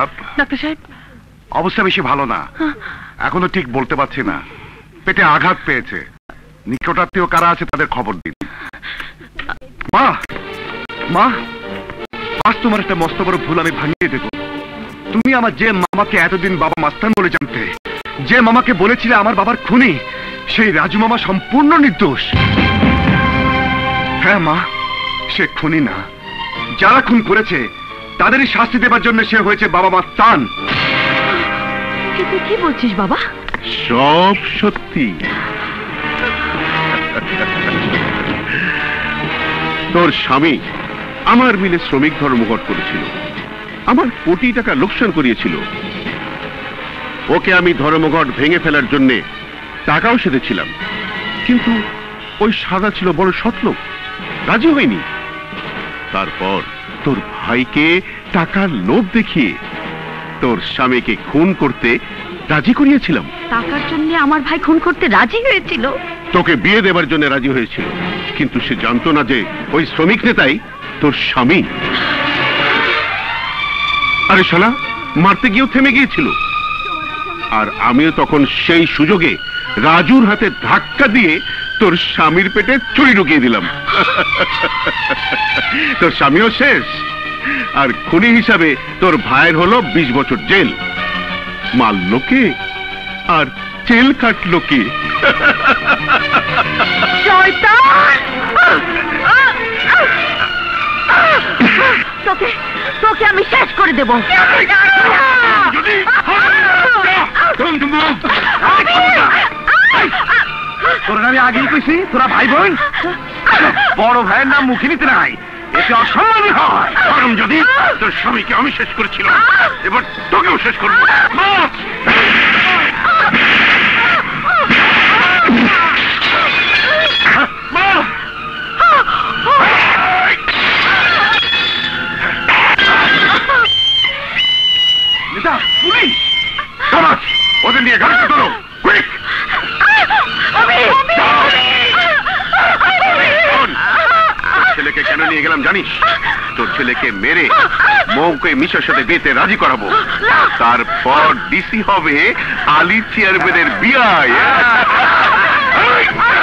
Doctor সাহেব অবস্থা বেশি ভালো না, এখনো ঠিক বলতে পারছি না। পেটে আঘাত পেয়েছে। নিকটাত্মীয় কারা আছে তাদের খবর দিন। মা, মা, আজ তোমার একটা মস্ত বড় ভুল আমি ভাঙিয়ে দেব। তুমি আমার যে মামাকে এতদিন বাবা মাস্তান বলে জানতে, যে মামাকে বলেছিলে আমার বাবার খুনি, সেই রাজু মামা সম্পূর্ণ নির্দোষ। হ্যাঁ মা, সে খুনি না। যারা খুন করেছে তাদেরই শাস্তি দেবার জন্য সে হয়েছে বাবা মাস্তান। তুই কি বলছিস বাবা? সব সত্যি। তোর স্বামী আমার মিলে শ্রমিক ধর্মঘট করেছিল, আমার কোটি টাকা লোকসান করিয়েছিল। ওকে আমি ধর্মঘট ভেঙে ফেলার জন্য টাকাও সেধেছিলাম, কিন্তু ওই সাদা ছিল বড় সৎলোক, রাজি হয়নি। তারপর তোর ভাইকে টাকার লোভ দেখিয়ে তোর স্বামীকে খুন করতে রাজি করিয়েছিলাম। টাকার জন্য আমার ভাই খুন করতে রাজি হয়েছিল? তোকে বিয়ে দেবার জন্য রাজি হয়েছিল, কিন্তু সে জানতো না যে ওই শ্রমিক নেতাই তোর স্বামী। আরে শালা, মারতে গিয়েও থেমে গিয়েছিল। আর আমিও তখন সেই সুযোগে রাজুর হাতে ধাক্কা দিয়ে তোর স্বামীর পেটে ছুরি ঢুকিয়ে দিলাম। তোর স্বামীও শেষ, আর খুনি হিসাবে তোর ভাইয়ের হলো 20 বছর জেল। মারলো কে আর জেল কাটলো কে? তোকে তোকে আমি শেষ করে দেব। তোরা আমি আগেই কইছি তোরা ভাই বোন, বড় ভাইয়ের নাম মুখে নিতে নাই, এতে অসম্মানই হয়। কারণ যদি তোর স্বামীকে আমি শেষ করেছিলাম, এবার তোকেও শেষ করবো। নেতা, পুলিশ! ওদের নিয়ে গাড়িতে তোলো, কুইক! ছেলেকে কেন নিয়ে গেলাম জানিস? তোর ছেলেকে মেরে মৌকে মিশার সাথে বিয়েতে রাজি করাবো, তারপর ডিসি হবে আলী চেয়ারম্যানের বিয়ে।